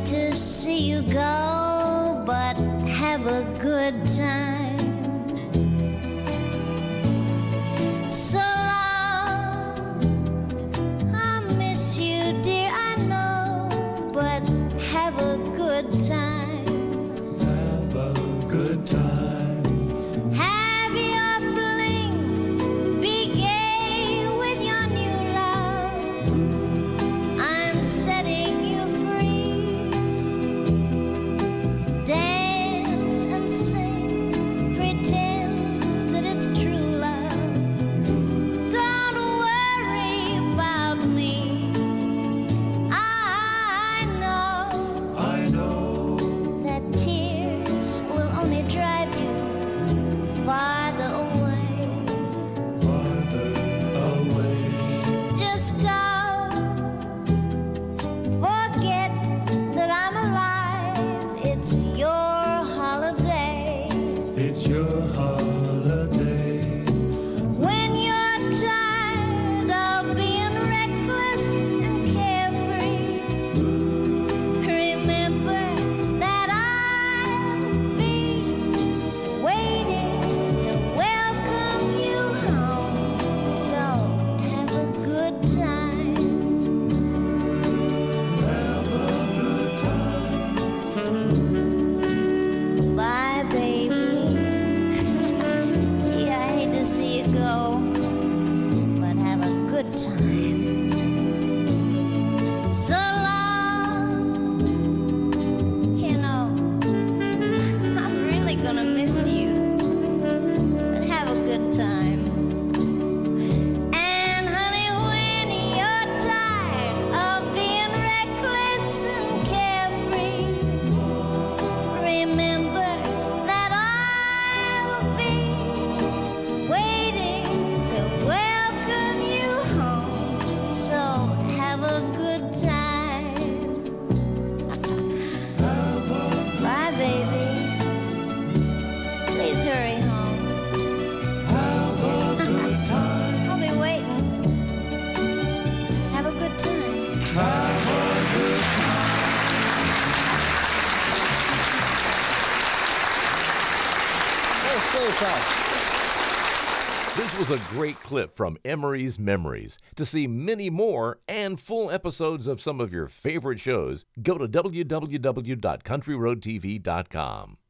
hate to see you go, but have a good time. So long, I miss you, dear, I know, but have a good time. Have a good time. Have your fling, be gay with your new love. I'm setting you free. Dance and sing, pretend that it's true love. Don't worry about me. I know that tears will only drive you farther away. Farther away. Just go. Forget that I'm alive. It's your holiday. It's your holiday. When you're tired of being reckless and carefree, remember that I'll be waiting to welcome you home. So have a good time. Have a good time. Bye, baby. Gee, I hate to see you go, but have a good time. So long. You know, I'm really gonna miss you, but have a good time. And honey, when you're tired of being reckless and carefree, remember that I'll be waiting to welcome you home. So have a good time. Bye, baby. Please hurry home. Have a good time. I'll be waiting. Have a good time. Have a good time. That's so tough. This was a great clip from Emery's Memories. To see many more and full episodes of some of your favorite shows, go to www.countryroadtv.com.